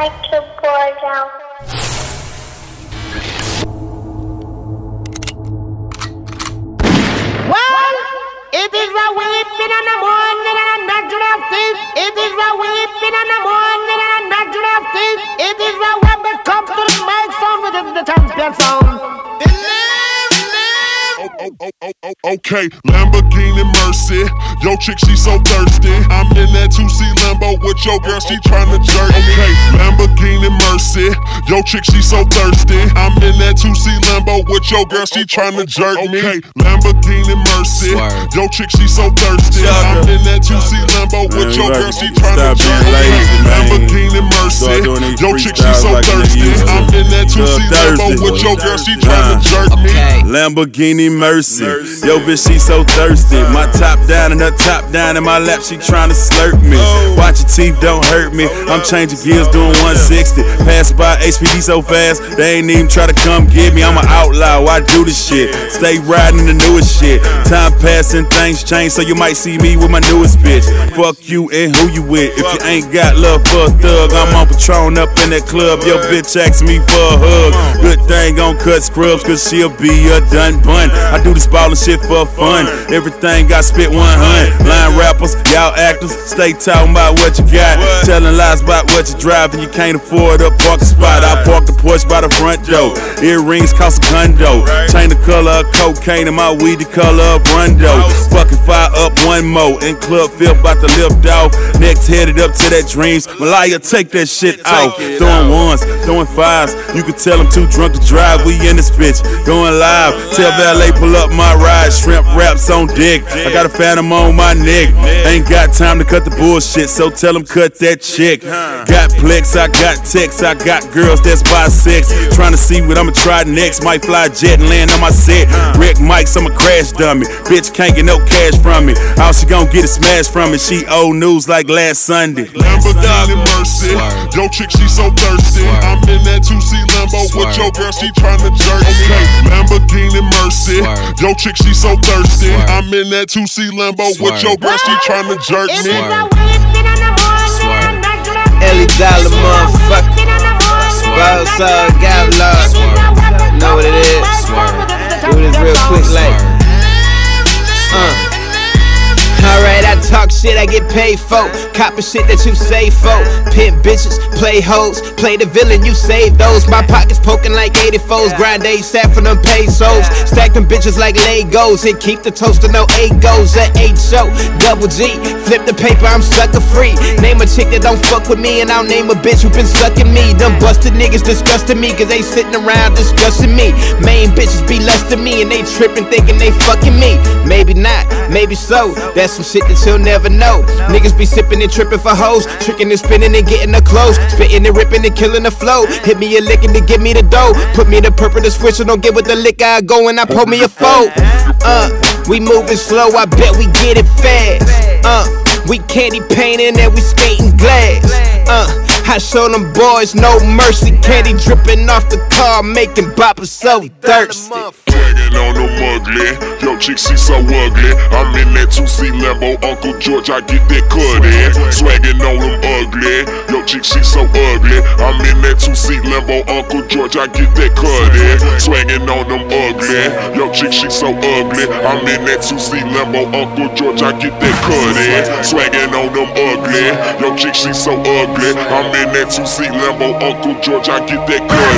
like to go down. Well, it is a weeping in the morning and a natural thief. It is a weeping in the morning and a natural thief. It is a when we come to the mic sound within the champion sound. Okay, Lamborghini Mercy. Yo chick, she so thirsty. I'm in that 2C Lambo with your girl, she tryna jerk me. Okay, Lamborghini Mercy. Yo chick, she so thirsty. I'm in that 2C Lambo with your girl, she tryna jerk me. Okay, Lamborghini Mercy. Yo chick, she so thirsty. I'm in that 2C Lambo with your girl, she tryna jerk me. Lamborghini Mercy. Yo chick, she so thirsty. I'm in that 2C Lambo with your girl, she tryna jerk me. Lamborghini Mercy. Yo bitch, she so thirsty. My top down and her top down in my lap, she tryna slurp me. Watch your teeth, don't hurt me. I'm changing gears, doing 160. Pass by HPD so fast, they ain't even try to come get me. I'm an outlaw, I do this shit. Stay riding the newest shit. Time passing, things change, so you might see me with my newest bitch. Fuck you and who you with. If you ain't got love for a thug, I'm on Patron up in that club. Yo bitch asks me for a hug. Good thing gon' cut scrubs, cause she'll be a done bun. I do this ballin' shit for fun. Everything got spit 100. Line rappers, y'all actors, stay talking about what you got. Telling lies about what you drive and you can't afford a parking spot. I park the Porsche by the front door. Earrings cost a condo. Chain the color of cocaine and my weed the color of Rondo. Fucking fire up one more and club feel about to lift off. Next headed up to that dreams. Malaya, take that shit out. Throwing ones, throwing fives. You can tell I'm too drunk to drive. We in this bitch, going live. Tell valet pull up my ride. Shrimp wraps on dick. I got a phantom on my neck. Ain't got time to cut the bullshit, so tell them cut that chick. Got plex, I got texts, I got girls that's bisex. Trying to see what I'ma try next. Might fly jet and land on my set. Wreck mics, I'm a crash dummy. Bitch can't get no cash from me. All she gon' get is smashed from me. She old news like last Sunday. Lamborghini Mercy. Yo chick, she so thirsty. I'm in that 2C Lambo with your girl, she tryna jerk me. Okay, Lamborghini Mercy. Yo chick, she so thirsty. I'm in that 2C Lambo with your girl, she tryna jerk me. Ellie Dollar motherfucker. Roadside Gavlard. Know what it is? Do this real quick like. Alright, I talk shit, I get paid for. Copper shit that you save for. Pimp bitches, play hoes. Play the villain, you save those. My pockets poking like 84s. Grind ASAP for them pesos. Stack them bitches like Legos. And keep the toaster, no egos. At H.O. Double G. Flip the paper, I'm sucker free. Name a chick that don't fuck with me, and I'll name a bitch who been sucking me. Them busted niggas disgusting me, cause they sitting around discussing me. Main bitches be lusting me, and they tripping thinking they fucking me. Maybe not, maybe so. That's some shit that you'll never know. Niggas be sipping and tripping for hoes, tricking and spinning and getting the clothes, spitting and ripping and killing the flow. Hit me a licking to give me the dough. Put me in the purple to switch, so don't get with the lick. I go and I pull me a foe. We moving slow, I bet we get it fast. We candy painting and we skating glass. I show them boys no mercy. Candy dripping off the car, making boppers so thirsty. Swaggin' on them ugly. Yo chick, she so ugly. I'm in that 2C Lambo, Uncle George, I get that cut in. Swaggin' on them ugly. Yo chick, she so ugly. I'm in that 2C Lambo, Uncle George, I get that cut in. Swaggin' on them ugly. Yo chick, she so ugly. I'm in that 2C Lambo, Uncle George, I get that cut in. Swaggin' on them ugly. Yo chick, she so ugly. I'm in that 2C Lambo, Uncle George, I get that cut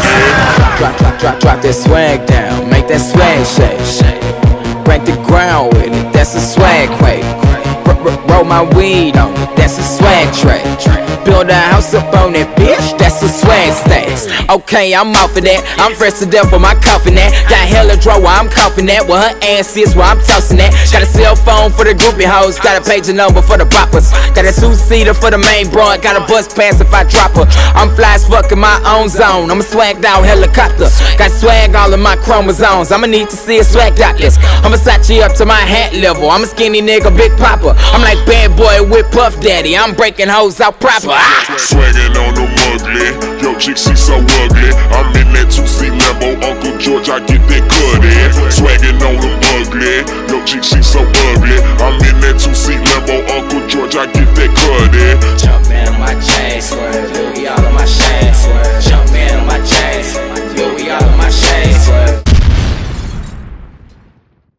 in. Drop that swag down, make that swag shake. Break the ground with it, that's a swag quake. Roll my weed on it, that's a swag tray. Build a house up on that bitch, that's a swag stacks. Okay, I'm off of that, I'm fresh to death with my coffin that. Got hella draw while I'm coughing that. Well, her ass is where I'm tossing that. Got a cell phone for the groupie hoes, got a page number for the boppers. Got a 2-seater for the main broad, got a bus pass if I drop her. I'm fly as fuck in my own zone, I'm a swagged out helicopter. Got swag all in my chromosomes, I'ma need to see a swag doctors. I'ma satch you up to my hat level, I'm a skinny nigga, big popper. I'm like bad boy with Puff Daddy, I'm breaking hoes out proper. Swaggin' on them ugly. Yo chick, she so ugly. I'm in that 2C Lambo, Uncle George, I get that cut in. Swaggin' on them ugly. Yo chick, she so ugly. I'm in that 2C Lambo, Uncle George, I get that cut in.